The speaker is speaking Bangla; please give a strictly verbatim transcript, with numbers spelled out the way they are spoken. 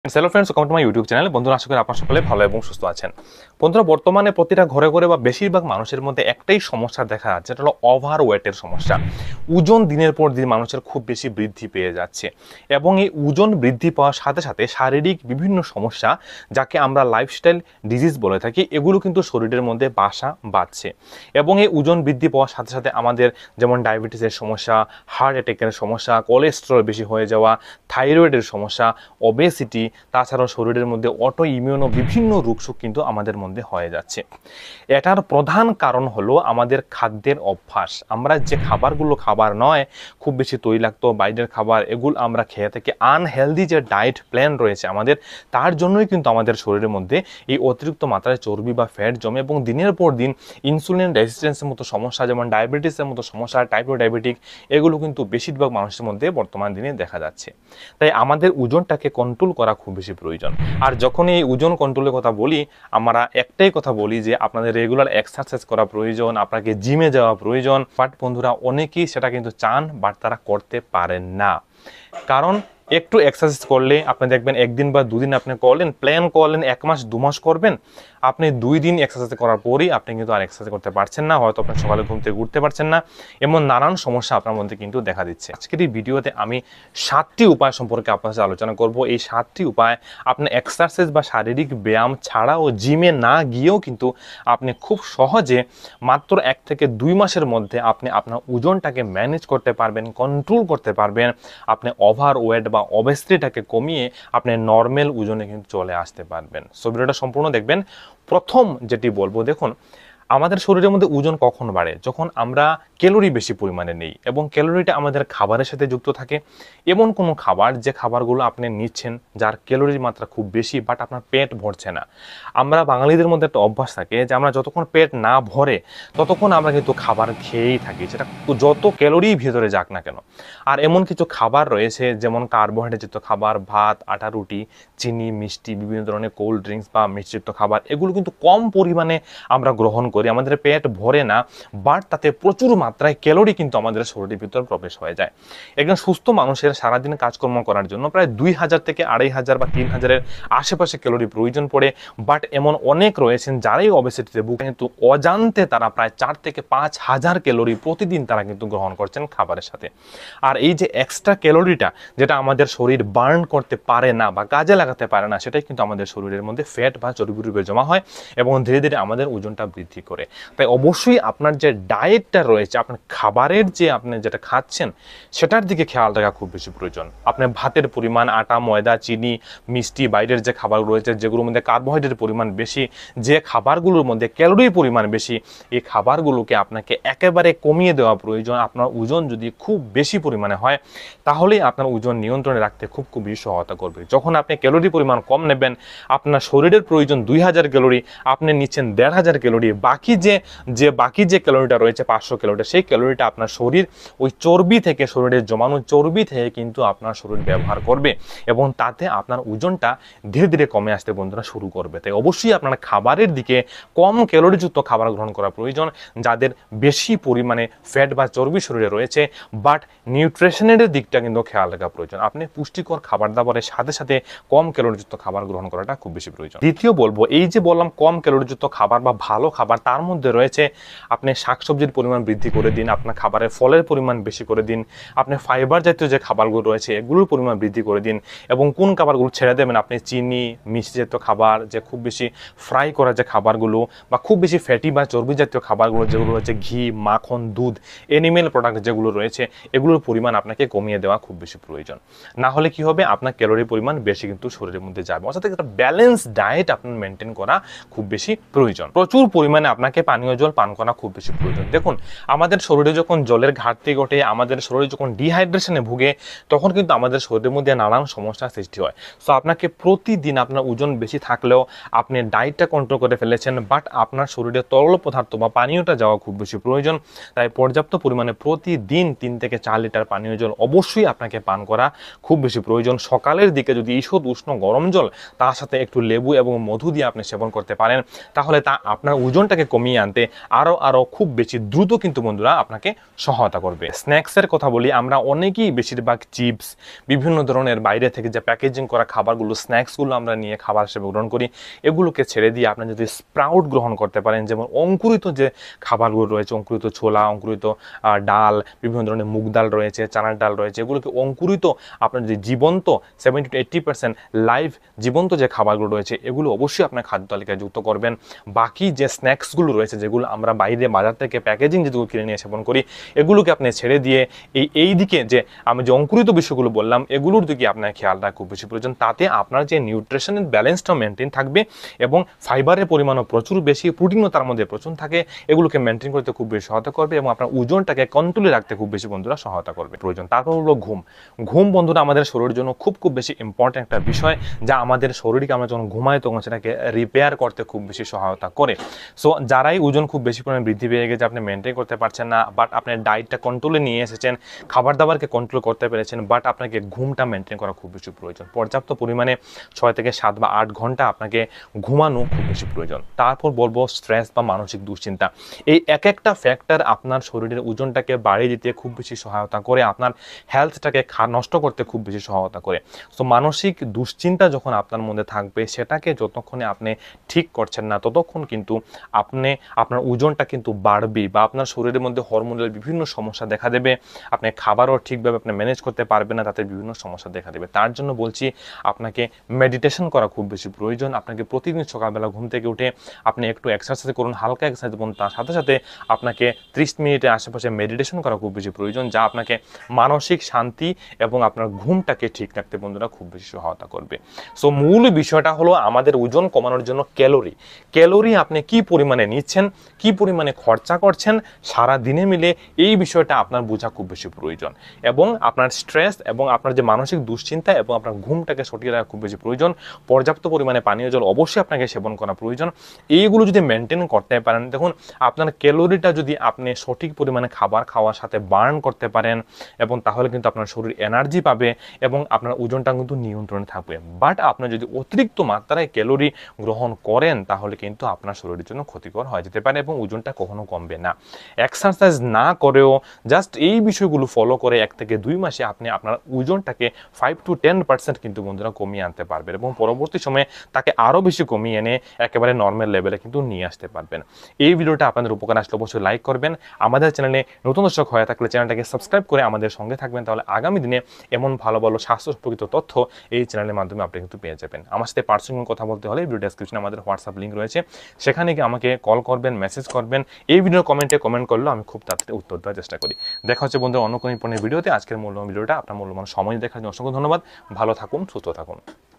Hello friends, welcome to my YouTube channel. বন্ধুরা, আশা করি আপনারা সকলে ভালো এবং সুস্থ আছেন। বন্ধুরা, বর্তমানে প্রতিটা ঘরে ঘরে বা বেশিরভাগ মানুষের মধ্যে একটাই সমস্যা দেখা যাচ্ছে, যেটা হলো ওভার ওয়েটের সমস্যা। ওজন দিনের পর দিন মানুষের খুব বেশি বৃদ্ধি পেয়ে যাচ্ছে এবং এই ওজন বৃদ্ধি পাওয়ার সাথে সাথে শারীরিক বিভিন্ন সমস্যা, যাকে আমরা লাইফস্টাইল ডিজিজ বলে থাকি, এগুলো কিন্তু শরীরের মধ্যে বাসা বাঁধছে। এবং এই ওজন বৃদ্ধি পাওয়ার সাথে সাথে আমাদের যেমন ডায়াবেটিসের সমস্যা, হার্ট অ্যাটাকের সমস্যা, কোলেস্টেরল বেশি হয়ে যাওয়া, থাইরয়েডের সমস্যা, ওবেসিটি, তাছাড়াও শরীরের মধ্যে অটো ইমিউনো বিভিন্ন রোগসুখ কিন্তু আমাদের মধ্যে হয়ে যাচ্ছে। এটার প্রধান কারণ হলো আমাদের খাদ্যের অভ্যাস। আমরা যে খাবারগুলো খাবার নয়, খুব বেশি তৈলাক্ত বাইরের খাবার, এগুলো আমরা খেয়ে থাকি। আনহেলদি যে ডায়েট প্ল্যান রয়েছে আমাদের, তার জন্যই কিন্তু আমাদের শরীরের মধ্যে এই অতিরিক্ত মাত্রায় চর্বি বা ফ্যাট জমে এবং দিনের পর দিন ইনসুলিন রেজিস্ট্যান্সের মতো সমস্যা, যেমন ডায়াবেটিসের মতো সমস্যা, টাইপ টু ডায়াবেটিক, এগুলো কিন্তু বেশিরভাগ মানুষের মধ্যে বর্তমান দিনে দেখা যাচ্ছে। তাই আমাদের ওজনটাকে কন্ট্রোল করা খুব বেশি প্রয়োজন। আর যখন এই ওজন কন্ট্রোলের কথা বলি, আমরা একটাই কথা বলি যে আপনাদের রেগুলার এক্সারসাইজ করা প্রয়োজন, আপনাকে জিমে যাওয়া প্রয়োজন। বাট বন্ধুরা, অনেকেই সেটা কিন্তু চান, বাট তারা করতে পারেন না। কারণ একটু এক্সারসাইজ করলে আপনি দেখবেন একদিন বা দুদিন আপনি করলেন, প্ল্যান করলেন এক মাস দু মাস করবেন, আপনি দুই দিন এক্সারসাইজ করার পরই আপনি কিন্তু আর এক্সারসাইজ করতে পারছেন না, হয়তো আপনি সকালে ঘুম থেকে উঠতে পারছেন না, এমন নানান সমস্যা আপনার মধ্যে কিন্তু দেখা দিচ্ছে। আজকের এই ভিডিওতে আমি সাতটি উপায় সম্পর্কে আপনার সাথে আলোচনা করব। এই সাতটি উপায় আপনি এক্সারসাইজ বা শারীরিক ব্যায়াম ছাড়াও জিমে না গিয়েও কিন্তু আপনি খুব সহজে মাত্র এক থেকে দুই মাসের মধ্যে আপনি আপনার ওজনটাকে ম্যানেজ করতে পারবেন, কন্ট্রোল করতে পারবেন। আপনি ওভার ওয়েট বা ওবেসিটিটাকে কমিয়ে আপনি নর্মাল ওজনে কিন্তু চলে আসতে পারবেন। সো ভিডিওটা সম্পূর্ণ দেখবেন। প্রথম যেটি বলবো, দেখুন, আমাদের শরীরের মধ্যে ওজন কখন বাড়ে? যখন আমরা ক্যালোরি বেশি পরিমাণে নেই এবং ক্যালোরিটা আমাদের খাবারের সাথে যুক্ত থাকে। এমন কোনো খাবার যে খাবারগুলো আপনি নিচ্ছেন যার ক্যালোরির মাত্রা খুব বেশি, বাট আপনার পেট ভরছে না। আমরা বাঙালিদের মধ্যে একটা অভ্যাস থাকে যে আমরা যতক্ষণ পেট না ভরে ততক্ষণ আমরা কিন্তু খাবার খেয়েই থাকি, সেটা যত ক্যালোরি ভেতরে যাক না কেন। আর এমন কিছু খাবার রয়েছে যেমন কার্বোহাইড্রেটযুক্ত খাবার, ভাত, আটা, রুটি, চিনি, মিষ্টি, বিভিন্ন ধরনের কোল্ড ড্রিঙ্কস বা মিষ্টিযুক্ত খাবার, এগুলো কিন্তু কম পরিমাণে আমরা গ্রহণ করি, আমাদের পেট ভরে না, বাট তাতে প্রচুর মাত্রায় ক্যালোরি কিন্তু আমাদের শরীরের ভিতর প্রবেশ হয়ে যায়। একজন সুস্থ মানুষের সারাদিন কাজকর্ম করার জন্য প্রায় দুই হাজার থেকে আড়াই হাজার বা তিন হাজারের আশেপাশে ক্যালোরি প্রয়োজন পড়ে। বাট এমন অনেক রয়েছেন যারাই ওবেসিটিতে ভুগে, কিন্তু অজান্তে তারা প্রায় চার থেকে পাঁচ হাজার ক্যালোরি প্রতিদিন তারা কিন্তু গ্রহণ করছেন খাবারের সাথে। আর এই যে এক্সট্রা ক্যালোরিটা যেটা আমাদের শরীর বার্ন করতে পারে না বা কাজে লাগাতে পারে না, সেটাই কিন্তু আমাদের শরীরের মধ্যে ফ্যাট বা চর্বি রূপে জমা হয় এবং ধীরে ধীরে আমাদের ওজনটা বৃদ্ধি করে। তাই অবশ্যই আপনার যে ডায়েটটা রয়েছে, আপনার খাবারের যে আপনি যেটা খাচ্ছেন সেটার দিকে খেয়াল রাখা খুব বেশি প্রয়োজন। আপনার ভাতের পরিমাণ, আটা, ময়দা, চিনি, মিষ্টি, বাইরের যে খাবার রয়েছে যেগুলোর মধ্যে কার্বোহাইড্রেটের পরিমাণ বেশি, যে খাবারগুলোর মধ্যে ক্যালোরির পরিমাণ বেশি, এই খাবারগুলোকে আপনাকে একেবারে কমিয়ে দেওয়া প্রয়োজন। আপনার ওজন যদি খুব বেশি পরিমাণে হয় তাহলেই আপনার ওজন নিয়ন্ত্রণে রাখতে খুব খুব বেশি সহায়তা করবে। যখন আপনি ক্যালোরি পরিমাণ কম নেবেন, আপনার শরীরের প্রয়োজন দুই হাজার ক্যালোরি, আপনি নিচ্ছেন দেড় হাজার ক্যালোরি, বাকি যে যে বাকি যে ক্যালোরিটা রয়েছে পাঁচশো ক্যালোরি, সেই ক্যালোরিটা আপনার শরীর ওই চর্বি থেকে, শরীরের জমানো চর্বি থেকে কিন্তু আপনার শরীর ব্যবহার করবে এবং তাতে আপনার ওজনটা ধীরে ধীরে কমে আসতে বন্ধুরা শুরু করবে। তাই অবশ্যই আপনার খাবারের দিকে কম ক্যালোরিযুক্ত খাবার গ্রহণ করা প্রয়োজন, যাদের বেশি পরিমাণে ফ্যাট বা চর্বি শরীরে রয়েছে, বাট নিউট্রিশনের দিকটা কিন্তু খেয়াল রাখা প্রয়োজন। আপনি পুষ্টিকর খাবার দাবারের সাথে সাথে কম ক্যালোরিযুক্ত খাবার গ্রহণ করাটা খুব বেশি প্রয়োজন। দ্বিতীয় বলবো, এই যে বললাম কম ক্যালোরিযুক্ত খাবার বা ভালো খাবার, তার মধ্যে রয়েছে আপনি শাকসবজির পরিমাণ বৃদ্ধি করে দিন, আপনার খাবারের ফলের পরিমাণ বেশি করে দিন, আপনি ফাইবার জাতীয় যে খাবারগুলো রয়েছে এগুলোর পরিমাণ বৃদ্ধি করে দিন। এবং কোন খাবারগুলো ছেড়ে দেবেন, আপনি চিনি, মিষ্টি জাতীয় খাবার, যে খুব বেশি ফ্রাই করা যে খাবারগুলো বা খুব বেশি ফ্যাটি বা চর্বি জাতীয় খাবারগুলো যেগুলো রয়েছে, ঘি, মাখন, দুধ, এনিমেল প্রোডাক্ট যেগুলো রয়েছে, এগুলোর পরিমাণ আপনাকে কমিয়ে দেওয়া খুব বেশি প্রয়োজন। না হলে কি হবে, আপনার ক্যালোরি পরিমাণ বেশি কিন্তু শরীরের মধ্যে যাবে। অর্থাৎ একটা ব্যালেন্স ডায়েট আপনার মেনটেন করা খুব বেশি প্রয়োজন। প্রচুর পরিমাণে আপনাকে পানীয় জল পান করা খুব বেশি প্রয়োজন। দেখুন, আমাদের শরীরে যখন জলের ঘাটতি ঘটে, আমাদের শরীরে যখন ডিহাইড্রেশনে ভুগে, তখন কিন্তু আমাদের শরীরের মধ্যে নানান সমস্যার সৃষ্টি হয়। সো আপনাকে প্রতিদিন আপনার ওজন বেশি থাকলেও আপনি ডায়েটটা কন্ট্রোল করে ফেলেছেন, বাট আপনার শরীরে তরল পদার্থ বা পানীয়টা যাওয়া খুব বেশি প্রয়োজন। তাই পর্যাপ্ত পরিমাণে প্রতিদিন তিন থেকে চার লিটার পানীয় জল অবশ্যই আপনাকে পান করা খুব বেশি প্রয়োজন। সকালের দিকে যদি ঈষৎ উষ্ণ গরম জল তার সাথে একটু লেবু এবং মধু দিয়ে আপনি সেবন করতে পারেন, তাহলে তা আপনার ওজনটাকে ওজনটাকে কমিয়ে আনতে আরও আরও খুব বেশি দ্রুত কিন্তু বন্ধুরা আপনাকে সহায়তা করবে। স্ন্যাক্সের কথা বলি, আমরা অনেকেই বেশিরভাগ চিপস, বিভিন্ন ধরনের বাইরে থেকে যে প্যাকেজিং করা খাবারগুলো, স্ন্যাক্সগুলো আমরা নিয়ে খাবার হিসেবে গ্রহণ করি, এগুলোকে ছেড়ে দিয়ে আপনি যদি স্প্রাউট গ্রহণ করতে পারেন, যেমন অঙ্কুরিত যে খাবারগুলো রয়েছে, অঙ্কুরিত ছোলা, অঙ্কুরিত ডাল, বিভিন্ন ধরনের মুগ ডাল রয়েছে, চানার ডাল রয়েছে, এগুলোকে অঙ্কুরিত আপনার যে জীবন্ত seventy two eighty percent live জীবন্ত যে খাবারগুলো রয়েছে, এগুলো অবশ্যই আপনার খাদ্য তালিকায় যুক্ত করবেন। বাকি যে স্ন্যাক্সগুলো রয়েছে, যেগুলো আমরা বাইরে বাজার থেকে প্যাকেজিং যেগুলো কিনে নিয়ে সেবন করি, এগুলোকে আপনি ছেড়ে দিয়ে এই এই দিকে যে আমি যে অঙ্কুরিত বিষয়গুলো বললাম, এগুলোর দিকে আপনার খেয়াল রাখা খুব বেশি প্রয়োজন। তাতে আপনার যে নিউট্রিশনের ব্যালেন্সটা মেনটেন থাকবে এবং ফাইবারের পরিমাণও প্রচুর বেশি, প্রোটিনও তার মধ্যে প্রচুর থাকে, এগুলোকে মেনটেন করতে খুব বেশি সহায়তা করবে এবং আপনার ওজনটাকে কন্ট্রোলে রাখতে খুব বেশি বন্ধুরা সহায়তা করবে প্রয়োজন। তারপর হলো ঘুম। ঘুম বন্ধুরা আমাদের শরীরের জন্য খুব খুব বেশি ইম্পর্টেন্ট একটা বিষয়, যা আমাদের শরীরকে আমরা যখন ঘুমাই তখন সেটাকে রিপেয়ার করতে খুব বেশি সহায়তা করে। সো যারাই ওজন খুব বেশি পরিমাণে বৃদ্ধি পেয়ে গেছে, আপনি মেনটেন করতে পারছেন না, বাট আপনার ডায়েটটা কন্ট্রোলে নিয়ে এসেছেন, খাবার দাবারকে কন্ট্রোল করতে পেরেছেন, বাট আপনাকে ঘুমটা মেনটেন করা খুব বেশি প্রয়োজন। পর্যাপ্ত পরিমাণে ছয় থেকে সাত বা আট ঘন্টা আপনাকে ঘুমানো খুব বেশি প্রয়োজন। তারপর বলবো স্ট্রেস বা মানসিক দুশ্চিন্তা। এই এক একটা ফ্যাক্টর আপনার শরীরের ওজনটাকে বাড়িয়ে দিতে খুব বেশি সহায়তা করে, আপনার হেলথটাকে নষ্ট করতে খুব বেশি সহায়তা করে। সো মানসিক দুশ্চিন্তা যখন আপনার মধ্যে থাকবে, সেটাকে যতক্ষণে আপনি ঠিক করছেন না, ততক্ষণ কিন্তু আপনি আপনার ওজনটা কিন্তু বাড়বে বা আপনার শরীরের মধ্যে হরমোনাল বিভিন্ন সমস্যা দেখা দেবে, আপনি খাবারও ঠিকভাবে আপনি ম্যানেজ করতে পারবেন না, তাতে বিভিন্ন সমস্যা দেখা দেবে। তার জন্য বলছি আপনাকে মেডিটেশন করা খুব বেশি প্রয়োজন। আপনাকে প্রতিদিন সকালবেলা ঘুম থেকে উঠে আপনি একটু এক্সারসাইজ করুন, হালকা এক্সারসাইজ করুন, তার সাথে সাথে আপনাকে ত্রিশ মিনিটের আশেপাশে মেডিটেশন করা খুব বেশি প্রয়োজন, যা আপনাকে মানসিক শান্তি এবং আপনার ঘুমটাকে ঠিক রাখতে বন্ধুরা খুব বেশি সহায়তা করবে। সো মূল বিষয়টা হলো আমাদের ওজন কমানোর জন্য ক্যালোরি। ক্যালোরি আপনি কি পরিমাণে নিচ্ছেন, কি পরিমাণে খরচা করছেন সারা দিনে মিলে, এই বিষয়টা আপনার বোঝা খুব বেশি প্রয়োজন। এবং আপনার স্ট্রেস এবং আপনার যে মানসিক দুশ্চিন্তা এবং আপনার ঘুমটাকে সঠিক রাখা খুব বেশি প্রয়োজন। পর্যাপ্ত পরিমাণে পানীয় জল অবশ্যই আপনাকে সেবন করা প্রয়োজন। এইগুলো যদি মেনটেন করতে পারেন, দেখুন আপনার ক্যালোরিটা যদি আপনি সঠিক পরিমাণে খাবার খাওয়ার সাথে বার্ন করতে পারেন, এবং তাহলে কিন্তু আপনার শরীর এনার্জি পাবে এবং আপনার ওজনটা কিন্তু নিয়ন্ত্রণে থাকবে। বাট আপনি যদি অতিরিক্ত মাত্রায় ক্যালোরি গ্রহণ করেন, তাহলে কিন্তু আপনার শরীরের জন্য ক্ষতিকর হয়ে যেতে পারে এবং ওজনটা কখনো কমবে না। এক্সারসাইজ না করেও জাস্ট এই বিষয়গুলো ফলো করে এক থেকে দুই মাসে আপনি আপনার ওজনটাকে ফাইভ টু টেন পার্সেন্ট কিন্তু বন্ধুরা কমিয়ে আনতে পারবেন এবং পরবর্তী সময়ে তাকে আরও বেশি কমিয়ে এনে একেবারে নর্মাল লেভেলে কিন্তু নিয়ে আসতে পারবেন। এই ভিডিওটা আপনাদের উপকার আসলে অবশ্যই লাইক করবেন। আমাদের চ্যানেলে নতুন দর্শক হয়ে থাকলে চ্যানেলটাকে সাবস্ক্রাইব করে আমাদের সঙ্গে থাকবেন, তাহলে আগামী দিনে এমন ভালো ভালো স্বাস্থ্য সম্পর্কিত তথ্য এই চ্যানেলের মাধ্যমে আপনি কিন্তু পেয়ে যাবেন। আমার সাথে পার্সোনাল কথা বলতে হলে ভিডিও ডেসক্রিপশনে আমাদের হোয়াটসঅ্যাপ লিঙ্ক রয়েছে, সেখানে গিয়ে আমাকে কল করবেন, মেসেজ করবেন। এই ভিডিওর কমেন্টে কমেন্ট করলেও আমি খুব তাড়াতাড়ি উত্তর দেওয়ার চেষ্টা করি। দেখা হচ্ছে বন্ধুরা অন্য কোনো ভিডিওতে। আজকের মূল্যবান ভিডিওটা আপনার মূল্যবান সময় দেখার জন্য অসংখ্য ধন্যবাদ। ভালো থাকুন, সুস্থ থাকুন।